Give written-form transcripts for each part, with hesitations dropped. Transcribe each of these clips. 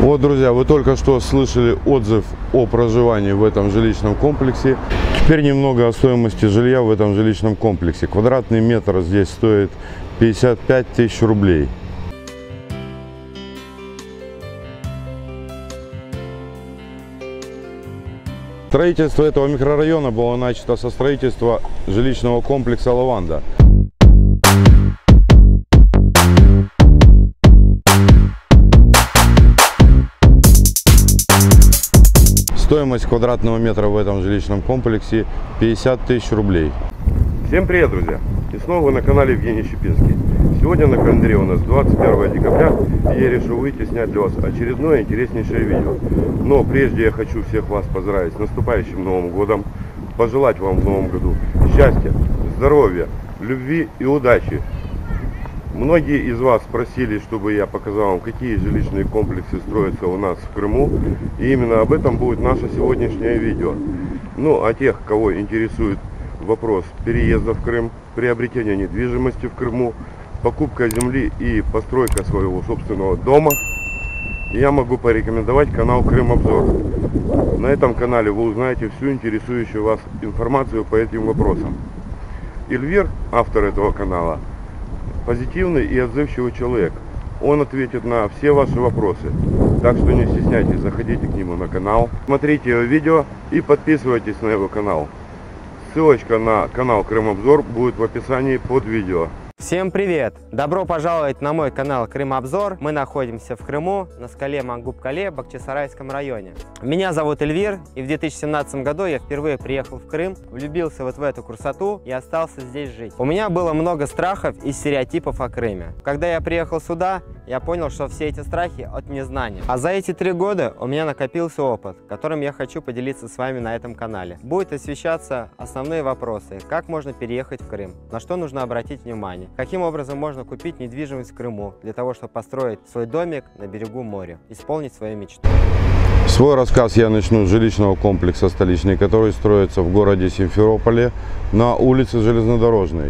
Вот, друзья, вы только что слышали отзыв о проживании в этом жилищном комплексе. Теперь немного о стоимости жилья в этом жилищном комплексе. Квадратный метр здесь стоит 55 тысяч рублей. Строительство этого микрорайона было начато со строительства жилищного комплекса «Лаванда». Стоимость квадратного метра в этом жилищном комплексе 50 тысяч рублей. Всем привет, друзья! И снова вы на канале Евгений Щепинский. Сегодня на календаре у нас 21 декабря, и я решил выйти снять для вас очередное интереснейшее видео. Но прежде я хочу всех вас поздравить с наступающим Новым годом, пожелать вам в Новом году счастья, здоровья, любви и удачи. Многие из вас просили, чтобы я показал вам, какие жилищные комплексы строятся у нас в Крыму. И именно об этом будет наше сегодняшнее видео. Ну, а тех, кого интересует вопрос переезда в Крым, приобретения недвижимости в Крыму, покупка земли и постройка своего собственного дома, я могу порекомендовать канал Крымобзор. На этом канале вы узнаете всю интересующую вас информацию по этим вопросам. Эльвир, автор этого канала, позитивный и отзывчивый человек. Он ответит на все ваши вопросы. Так что не стесняйтесь, заходите к нему на канал, смотрите его видео и подписывайтесь на его канал. Ссылочка на канал Крымобзор будет в описании под видео. Всем привет! Добро пожаловать на мой канал Крымобзор. Мы находимся в Крыму, на скале Мангуб-Кале, Бахчисарайском районе. Меня зовут Эльвир, и в 2017 году я впервые приехал в Крым, влюбился вот в эту красоту и остался здесь жить. У меня было много страхов и стереотипов о Крыме. Когда я приехал сюда, я понял, что все эти страхи от незнания. А за эти 3 года у меня накопился опыт, которым я хочу поделиться с вами на этом канале. Будет освещаться основные вопросы: как можно переехать в Крым, на что нужно обратить внимание, каким образом можно купить недвижимость в Крыму для того, чтобы построить свой домик на берегу моря, исполнить свою мечту. Свой рассказ я начну с жилищного комплекса «Столичный», который строится в городе Симферополе на улице Железнодорожной.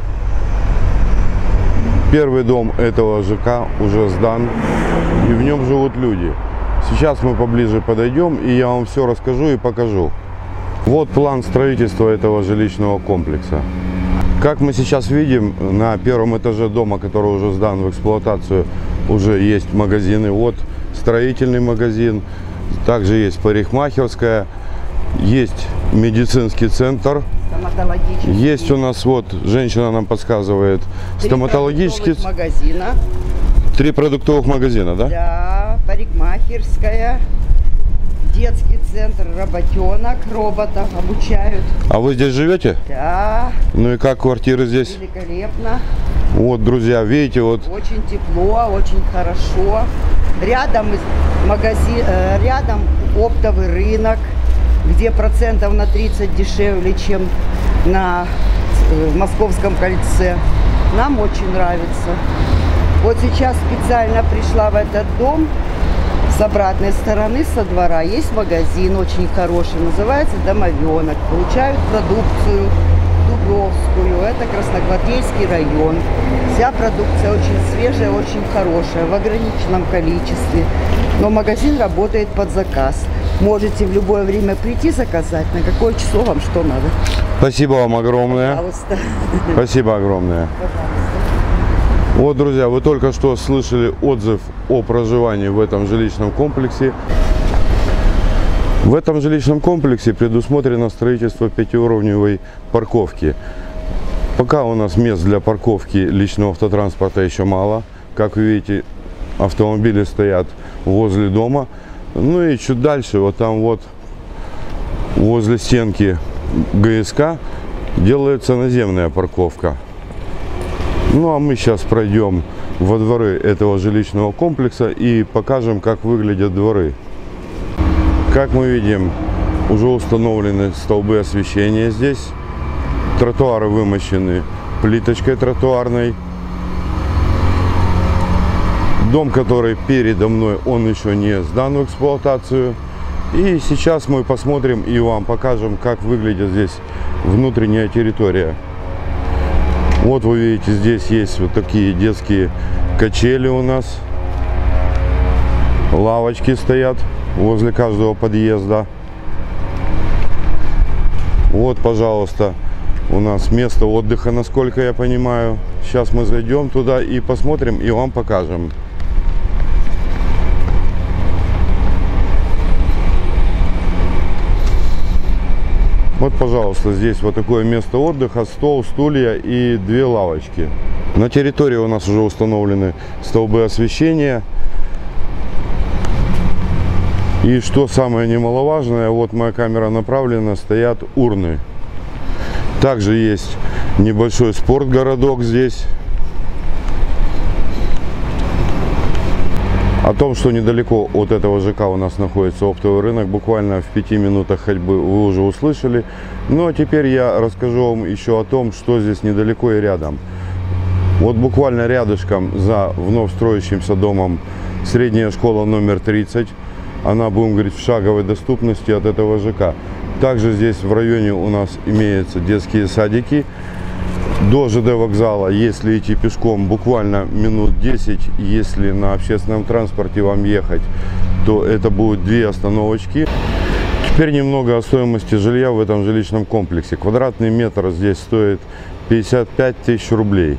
Первый дом этого ЖК уже сдан, и в нем живут люди. Сейчас мы поближе подойдем, и я вам все расскажу и покажу. Вот план строительства этого жилищного комплекса. Как мы сейчас видим, на первом этаже дома, который уже сдан в эксплуатацию, уже есть магазины. Вот строительный магазин, также есть парикмахерская, есть медицинский центр. Есть у нас, вот, женщина нам подсказывает, стоматологический магазина. 3 продуктовых магазина, да? Да, парикмахерская, детский центр, работенок, роботов обучают. А вы здесь живете? Да. Ну и как квартиры здесь? Великолепно. Вот, друзья, видите, вот. Очень тепло, очень хорошо. Рядом магазин, рядом оптовый рынок, где процентов на 30 дешевле, чем на Московском кольце. Нам очень нравится. Вот сейчас специально пришла в этот дом. С обратной стороны, со двора, есть магазин очень хороший, называется «Домовенок». Получают продукцию дубровскую. Это Красногвардейский район. Вся продукция очень свежая, очень хорошая, в ограниченном количестве. Но магазин работает под заказ. Можете в любое время прийти заказать, на какое число вам что надо. Спасибо вам огромное. Пожалуйста. Спасибо огромное. Пожалуйста. Вот, друзья, вы только что слышали отзыв о проживании в этом жилищном комплексе. В этом жилищном комплексе предусмотрено строительство 5-уровневой парковки. Пока у нас мест для парковки личного автотранспорта еще мало. Как вы видите, автомобили стоят возле дома. Ну и чуть дальше, вот там вот, возле стенки ГСК, делается наземная парковка. Ну а мы сейчас пройдем во дворы этого жилищного комплекса и покажем, как выглядят дворы. Как мы видим, уже установлены столбы освещения здесь. Тротуары вымощены плиточкой тротуарной. Дом, который передо мной, он еще не сдан в эксплуатацию. И сейчас мы посмотрим и вам покажем, как выглядит здесь внутренняя территория. Вот вы видите, здесь есть вот такие детские качели у нас. Лавочки стоят возле каждого подъезда. Вот, пожалуйста, у нас место отдыха, насколько я понимаю. Сейчас мы зайдем туда и посмотрим, и вам покажем. Вот, пожалуйста, здесь вот такое место отдыха, стол, стулья и 2 лавочки. На территории у нас уже установлены столбы освещения. И что самое немаловажное, вот моя камера направлена, стоят урны. Также есть небольшой спортгородок здесь. О том, что недалеко от этого ЖК у нас находится оптовый рынок, буквально в 5 минутах ходьбы, вы уже услышали. Но теперь я расскажу вам еще о том, что здесь недалеко и рядом. Вот буквально рядышком за вновь строящимся домом средняя школа номер 30. Она, будем говорить, в шаговой доступности от этого ЖК. Также здесь в районе у нас имеются детские садики. До ЖД вокзала, если идти пешком, буквально минут 10. Если на общественном транспорте вам ехать, то это будет 2 остановочки. Теперь немного о стоимости жилья в этом жилищном комплексе. Квадратный метр здесь стоит 55 тысяч рублей.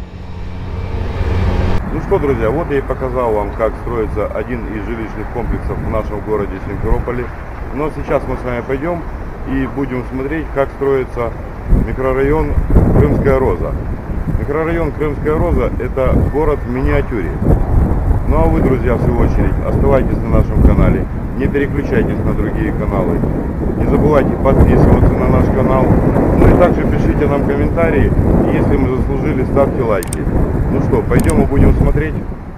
Ну что, друзья, вот я и показал вам, как строится один из жилищных комплексов в нашем городе Симферополе. Но сейчас мы с вами пойдем и будем смотреть, как строится микрорайон Крымская Роза. Микрорайон Крымская Роза – это город в миниатюре. Ну а вы, друзья, в свою очередь, оставайтесь на нашем канале, не переключайтесь на другие каналы. Не забывайте подписываться на наш канал. Ну и также пишите нам комментарии. И если мы заслужили, ставьте лайки. Ну что, пойдем и будем смотреть.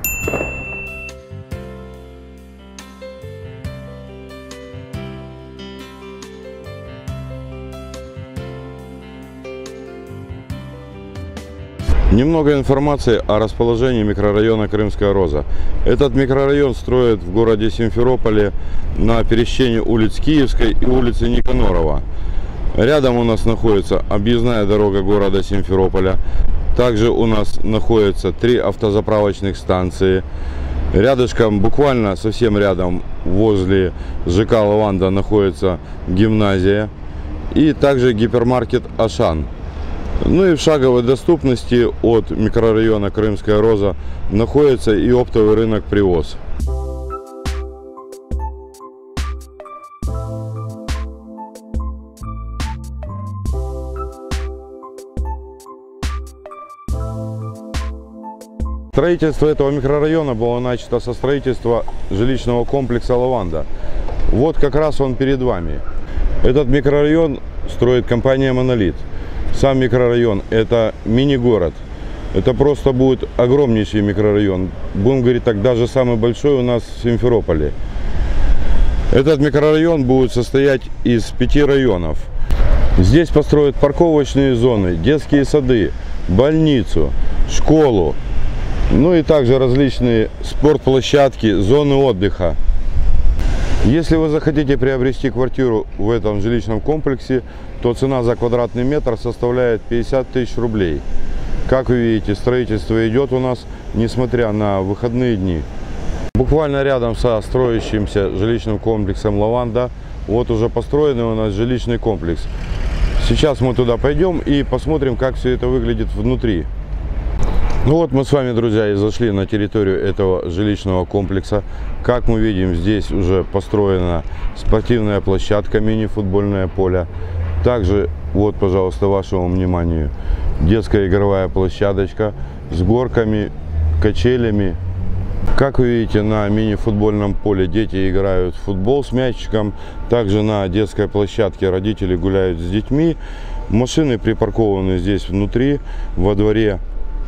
Немного информации о расположении микрорайона Крымская Роза. Этот микрорайон строят в городе Симферополе на пересечении улиц Киевской и улицы Никанорова. Рядом у нас находится объездная дорога города Симферополя. Также у нас находится 3 автозаправочных станции. Рядышком, буквально совсем рядом, возле ЖК «Лаванда» находится гимназия. И также гипермаркет «Ашан». Ну и в шаговой доступности от микрорайона Крымская Роза находится и оптовый рынок «Привоз». Строительство этого микрорайона было начато со строительства жилищного комплекса «Лаванда». Вот как раз он перед вами. Этот микрорайон строит компания «Монолит». Сам микрорайон – это мини-город. Это просто будет огромнейший микрорайон. Будем говорить так, даже самый большой у нас в Симферополе. Этот микрорайон будет состоять из 5 районов. Здесь построят парковочные зоны, детские сады, больницу, школу. Ну и также различные спортплощадки, зоны отдыха. Если вы захотите приобрести квартиру в этом жилищном комплексе, то цена за квадратный метр составляет 50 тысяч рублей. Как вы видите, строительство идет у нас, несмотря на выходные дни. Буквально рядом со строящимся жилищным комплексом «Лаванда» вот уже построенный у нас жилищный комплекс. Сейчас мы туда пойдем и посмотрим, как все это выглядит внутри. Ну вот мы с вами, друзья, и зашли на территорию этого жилищного комплекса. Как мы видим, здесь уже построена спортивная площадка, мини-футбольное поле. Также, вот, пожалуйста, вашему вниманию, детская игровая площадочка с горками, качелями. Как вы видите, на мини-футбольном поле дети играют в футбол с мячиком. Также на детской площадке родители гуляют с детьми. Машины припаркованы здесь внутри, во дворе.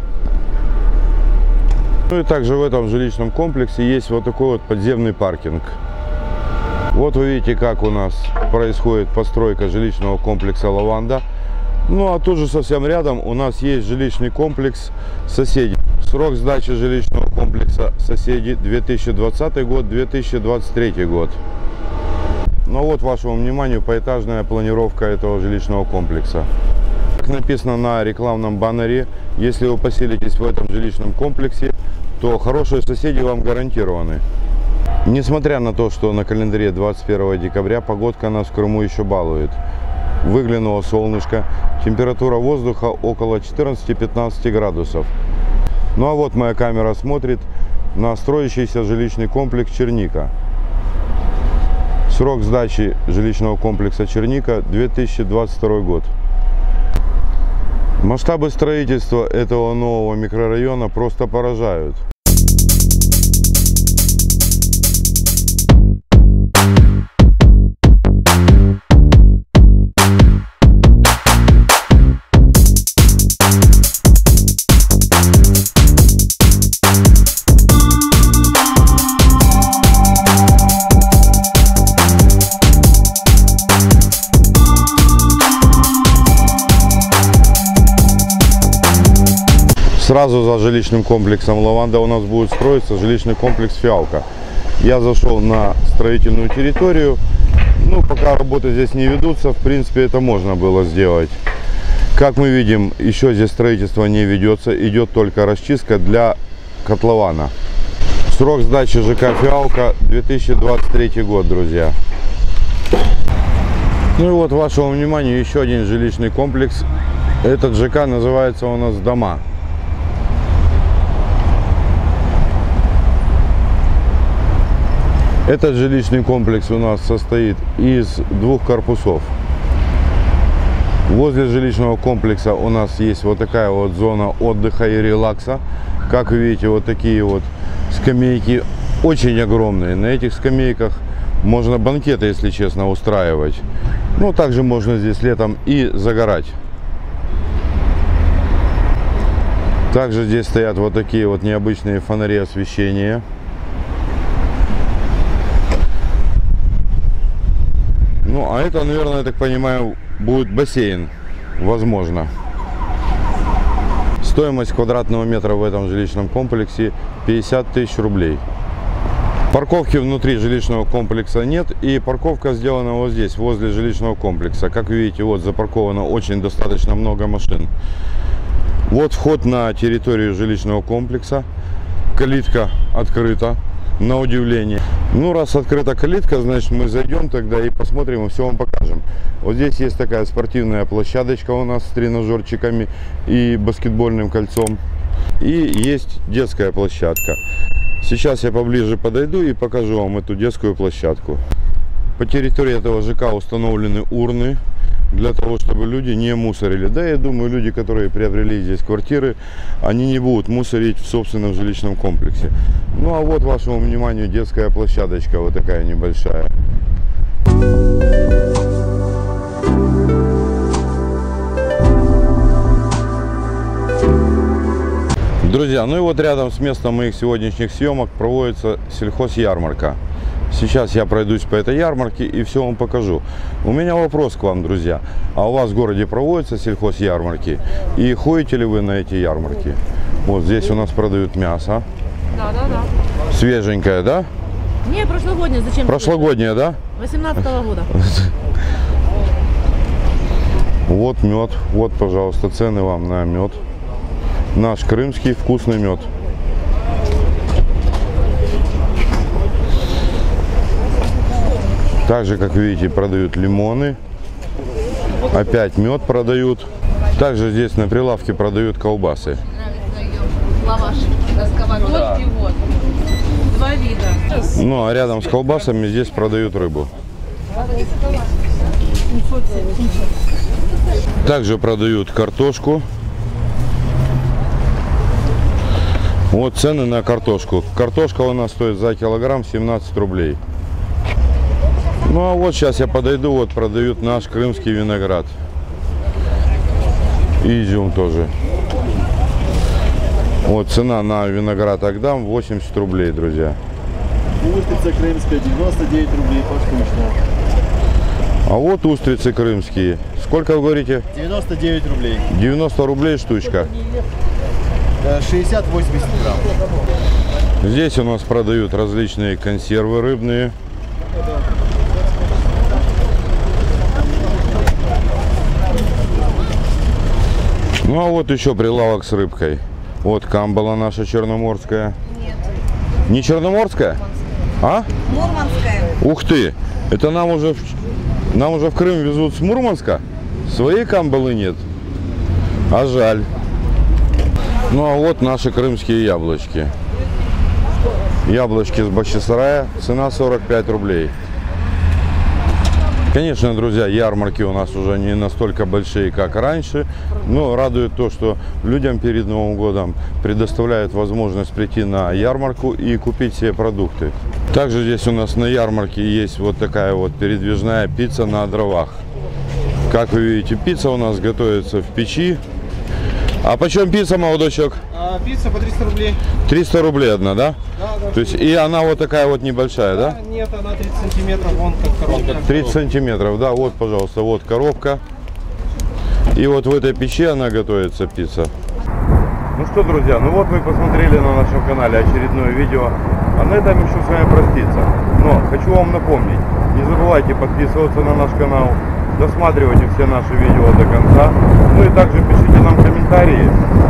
Ну и также в этом жилищном комплексе есть вот такой вот подземный паркинг. Вот вы видите, как у нас происходит постройка жилищного комплекса «Лаванда». Ну а тут же совсем рядом у нас есть жилищный комплекс «Соседи». Срок сдачи жилищного комплекса «Соседи» 2020 год, 2023 год. Ну вот вашему вниманию поэтажная планировка этого жилищного комплекса. Как написано на рекламном баннере, если вы поселитесь в этом жилищном комплексе, то хорошие соседи вам гарантированы. Несмотря на то, что на календаре 21 декабря, погодка нас в Крыму еще балует. Выглянуло солнышко, температура воздуха около 14-15 градусов. Ну а вот моя камера смотрит на строящийся жилищный комплекс «Черника». Срок сдачи жилищного комплекса «Черника» 2022 год. Масштабы строительства этого нового микрорайона просто поражают. Сразу за жилищным комплексом «Лаванда» у нас будет строиться жилищный комплекс «Фиалка». Я зашел на строительную территорию. Ну, пока работы здесь не ведутся, в принципе, это можно было сделать. Как мы видим, еще здесь строительство не ведется. Идет только расчистка для котлована. Срок сдачи ЖК «Фиалка» 2023 год, друзья. Ну и вот вашему вниманию еще один жилищный комплекс. Этот ЖК называется у нас «Дома». Этот жилищный комплекс у нас состоит из двух корпусов. Возле жилищного комплекса у нас есть вот такая вот зона отдыха и релакса. Как вы видите, вот такие вот скамейки, очень огромные. На этих скамейках можно банкеты, если честно, устраивать. Ну, также можно здесь летом и загорать. Также здесь стоят вот такие вот необычные фонари освещения. Ну, а это, наверное, я так понимаю, будет бассейн, возможно. Стоимость квадратного метра в этом жилищном комплексе 50 тысяч рублей. Парковки внутри жилищного комплекса нет, и парковка сделана вот здесь, возле жилищного комплекса. Как вы видите, вот запарковано очень достаточно много машин. Вот вход на территорию жилищного комплекса. Калитка открыта. На удивление. Ну, раз открыта калитка, значит, мы зайдем тогда и посмотрим, и все вам покажем. Вот здесь есть такая спортивная площадочка у нас с тренажерчиками и баскетбольным кольцом. И есть детская площадка. Сейчас я поближе подойду и покажу вам эту детскую площадку. По территории этого ЖК установлены урны для того, чтобы люди не мусорили. Да, я думаю, люди, которые приобрели здесь квартиры, они не будут мусорить в собственном жилищном комплексе. Ну, а вот вашему вниманию детская площадочка, вот такая небольшая. Друзья, ну и вот рядом с местом моих сегодняшних съемок проводится сельхозярмарка. Сейчас я пройдусь по этой ярмарке и все вам покажу. У меня вопрос к вам, друзья. А у вас в городе проводятся сельхозярмарки? И ходите ли вы на эти ярмарки? Вот здесь у нас продают мясо. Да. Свеженькое, да? Не, прошлогоднее. Зачем? Прошлогоднее, да? 18-го года. Вот мед. Вот, пожалуйста, цены вам на мед. Наш крымский вкусный мед. Также, как видите, продают лимоны. Опять мед продают. Также здесь на прилавке продают колбасы. Лаваш. Сковородки, вот. 2 вида. Ну, а рядом с колбасами здесь продают рыбу. Также продают картошку. Вот цены на картошку. Картошка у нас стоит за килограмм 17 рублей. Ну а вот сейчас я подойду, вот продают наш крымский виноград. И изюм тоже. Вот цена на виноград Агдам 80 рублей, друзья. Устрица крымская 99 рублей поштучно. А вот устрицы крымские. Сколько вы говорите? 99 рублей. 90 рублей штучка. 60-80 грамм. Здесь у нас продают различные консервы рыбные. Ну а вот еще прилавок с рыбкой. Вот камбала наша черноморская. Нет. Не черноморская? А? Мурманская. Ух ты! Это нам уже в Крым везут с Мурманска? Своей камбалы нет? А жаль. Ну а вот наши крымские яблочки. Яблочки с Бахчисарая. Цена 45 рублей. Конечно, друзья, ярмарки у нас уже не настолько большие, как раньше, но радует то, что людям перед Новым годом предоставляют возможность прийти на ярмарку и купить себе продукты. Также здесь у нас на ярмарке есть вот такая вот передвижная пицца на дровах. Как вы видите, пицца у нас готовится в печи. А почем пицца, молодочок? Пицца по 300 рублей. 300 рублей одна, да? Да. То есть и она вот такая вот небольшая, да? Нет, она 30 сантиметров, вон как коробка. 30 сантиметров, да, вот, пожалуйста, вот коробка. И вот в этой печи она готовится, пицца. Ну что, друзья, ну вот вы посмотрели на нашем канале очередное видео. А на этом еще с вами проститься. Но хочу вам напомнить, не забывайте подписываться на наш канал, досматривайте все наши видео до конца. Ну и также пишите нам комментарии,